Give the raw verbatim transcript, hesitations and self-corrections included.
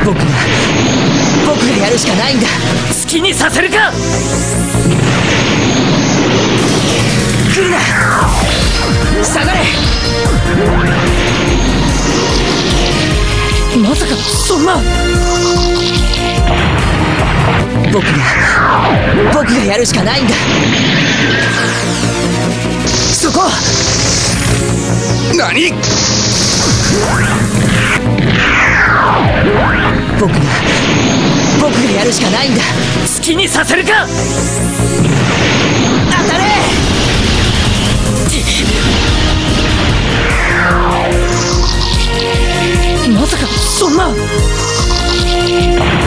僕が僕がやるしかないんだ。好きにさせるか。来るな、下がれ。まさかそんな。僕が僕がやるしかないんだ。そこ。 何？ 僕が僕がやるしかないんだ。好きにさせるか。当たれ。まさかそんな。